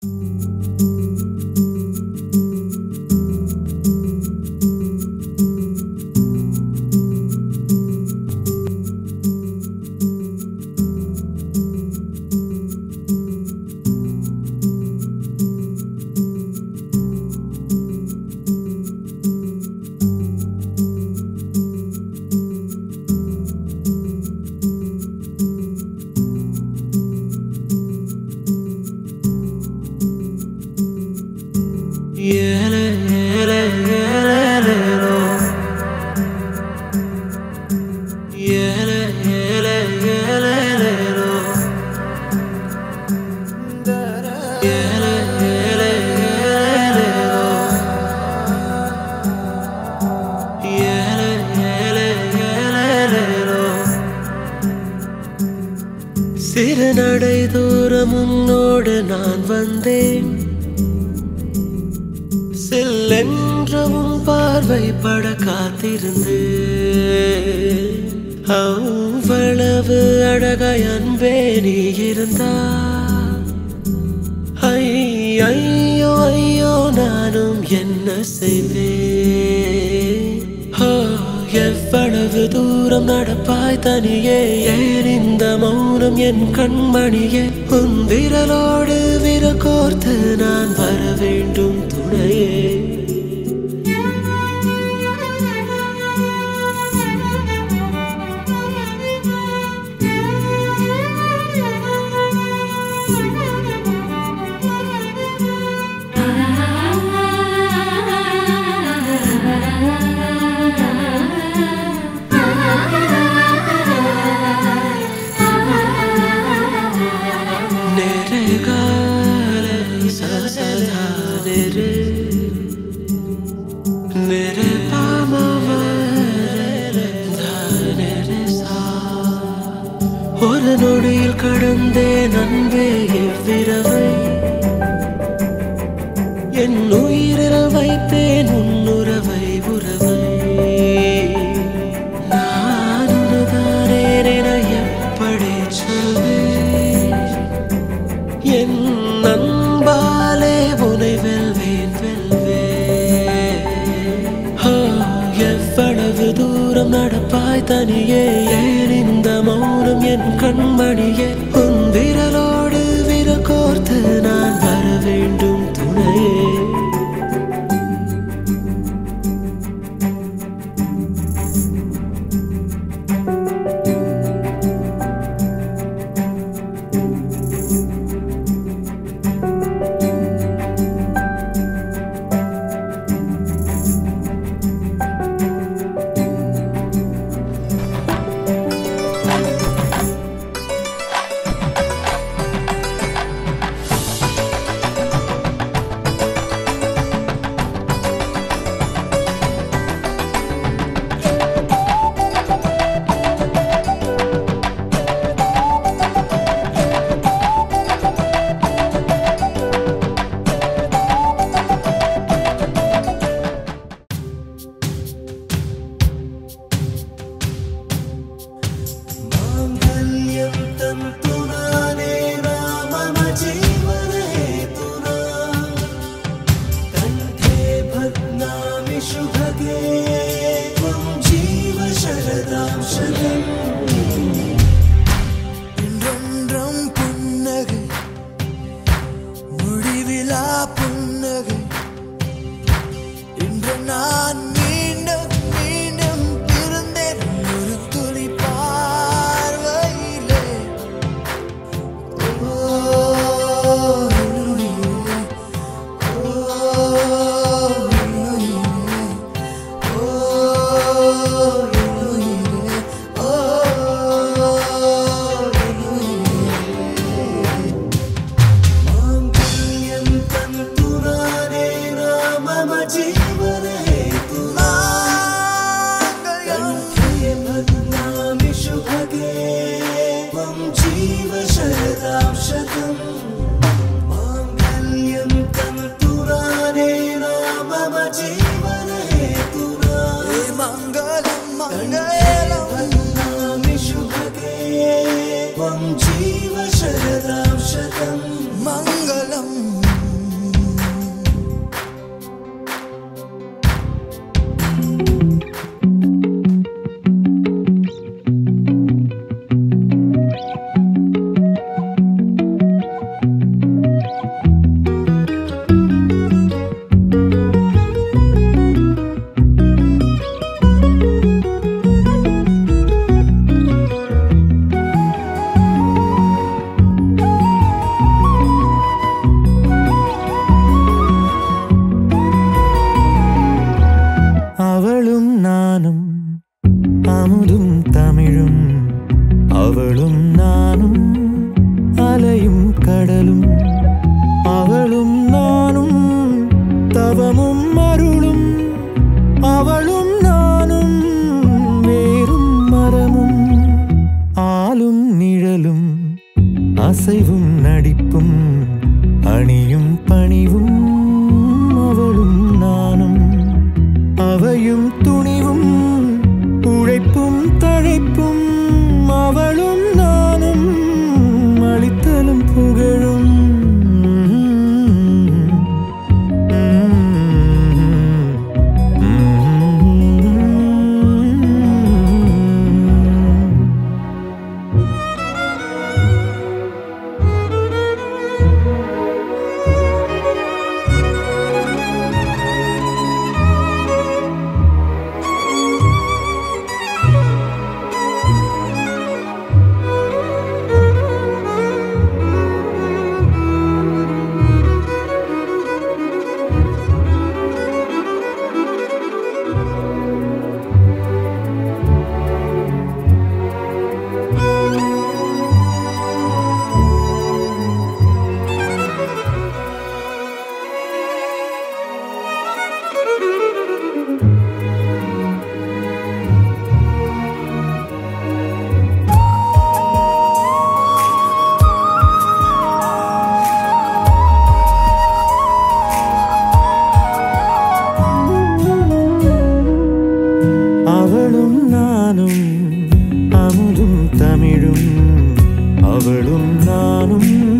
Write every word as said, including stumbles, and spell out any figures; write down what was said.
சிறுநடை தூரம் உன்னோடு நான் வந்தேன் செல்லென்றவும் பார்வை பட காத்திருந்து அவ்வளவு அழகாய் அன்பே நீ இருந்தா ஐயோ ஐயோ நானும் என்ன செய்வேன் எவ்வளவு தூரம் நடப்பாய் தனியே ஏன் இந்த மௌனம் என் கண்மணியே உன் விரலோடு விரல் கோர்த்து நான் வர வேண்டும் துணையே ஒரு நொடியில் கடந்தேன் அன்பே இவ்விரவை என் உயிரில் வைத்தேன் உன்னுறவை உறவை நான் உனதானே என எப்படி சொல்வேன் என் அன்பாலே உனை வெல்வேன் வெல்வேன் எவ்வளவு தூரம் நடப்பாய் தனியே ஏன் இந்த மௌனம் என் கண்மணியே உன் விரலோடு விரல் கோர்த்து நான் வர வேண்டும் துணையே जीव शरदां शतं मंगलम् கடலும் அவளும் நானும் தவமும் அருளும் அவளும் நானும் வேறும் மரமும் ஆளும் நிழலும் அசைவும் நடிப்பும் அணியும் பணிவும் அவளும் நானும் அவையும் துணிவும் உழைப்பும் தழைப்பும் அவளும் நானும் அளித்தலும் புகழும் அவளும் நானும் அமுதும் தமிழும் அவளும் நானும்